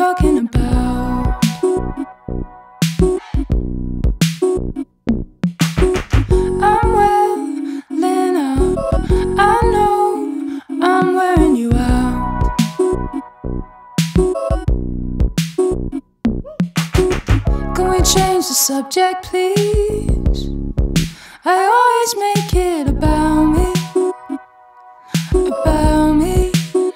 talking about? I'm welling up, I know I'm wearing you out. Can we change the subject, please? I always make it about me, about me.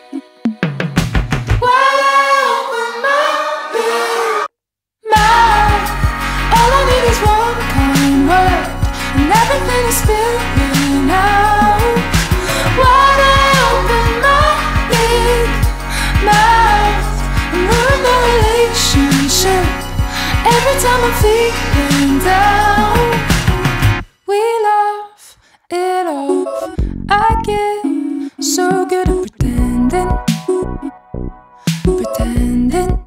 Wide open my big mouth, all I need is one kind word, and everything is spilling out. Wide open my big mouth, and ruin the relationship every time I'm feeling down. We laugh it off, I get so good at pretending, pretending.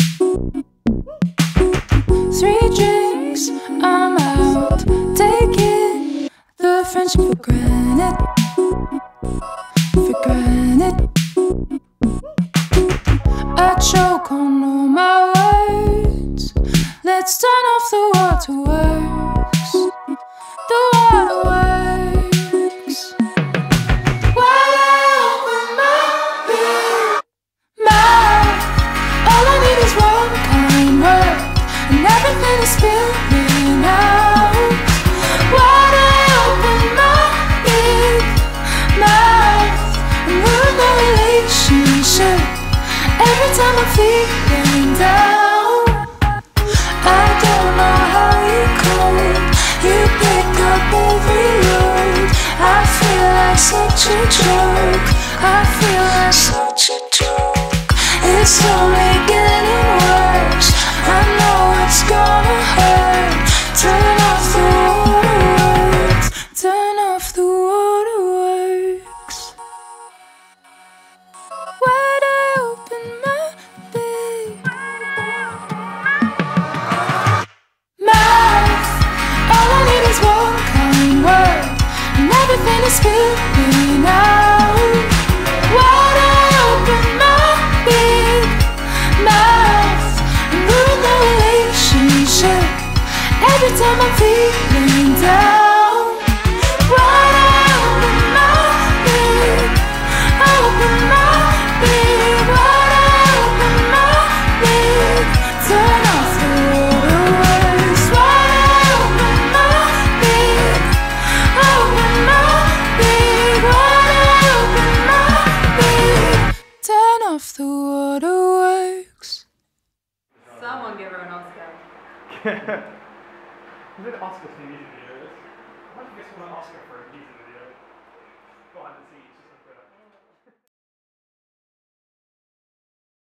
3 drinks, I'm out, taking the friendship for granted, for granted. I choke on all my words. Let's turn off the waterworks, the waterworks. Wide open my big mouth, all I need is one kind word, and everything is spilling out. Wide open my big mouth, and ruin the relationship every time I'm feeling down. I don't know how you cope, you pick up every load. I feel like such a joke, I feel like such a joke. It's only getting worse, I know it's gonna hurt. Turn off the waterworks, turn off the waterworks. Wide open my big mouth, all I need is one kind word, and everything is spilling out. Wide open my big mouth, and ruin the relationship every time I'm feeling down. Wide open my big, open my big, wide open my big, turn off the waterworks. Wide open my big, open my big, wide open my big, turn off the waterworks. Someone give her an Oscar. Is it Oscar for music videos? I might guess one Oscar for music videos.